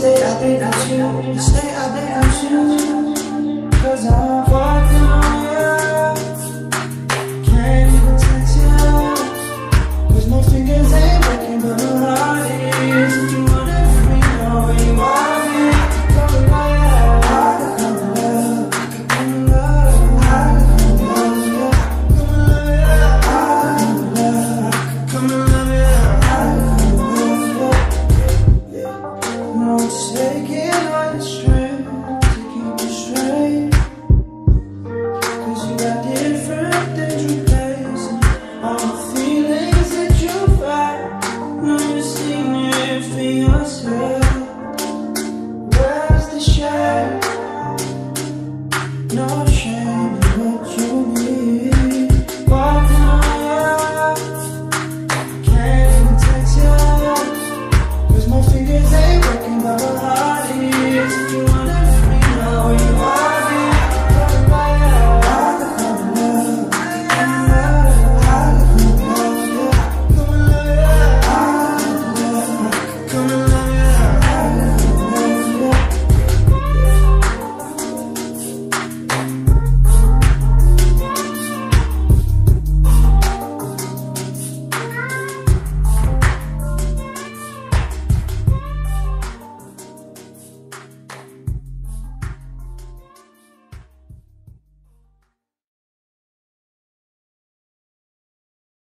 stay, I think I choose. Stay, I think I choose. 'Cause I'm fucking on you. Can't even touch you. 'Cause my fingers ain't working, but my heart is. If you want it from me, know where you are. Come and love, I can come and love. Come and love, I can come and love you. Come and love you, I can come and love you. No, just taking on the string.